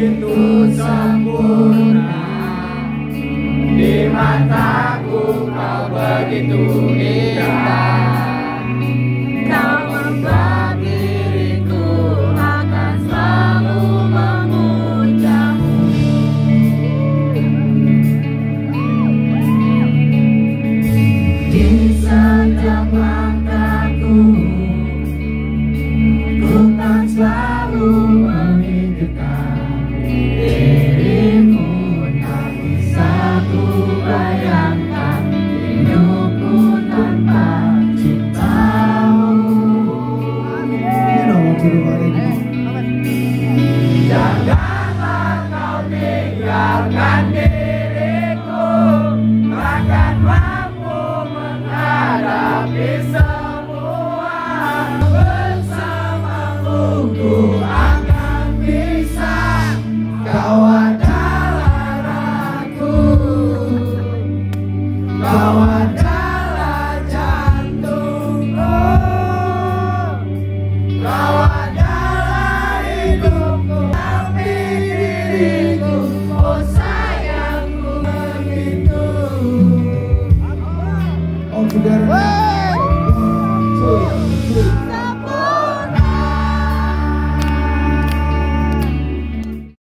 begitu sempurna, di mataku kau begitu indah. Kau membuat diriku akan selalu memujamu. Di setiap langkahku, ku kan selalu memikirkan dirimu. Tak bisa ku bayangkan hidupku tanpa cintamu. Janganlah kau tinggalkan diriku, takkan mampu menghadapi semua. Bersamamu ku akan bisa. Kau adalah raku, kau adalah jantungku, kau adalah hidupku, tapi diriku, oh sayangku begitu. Oh,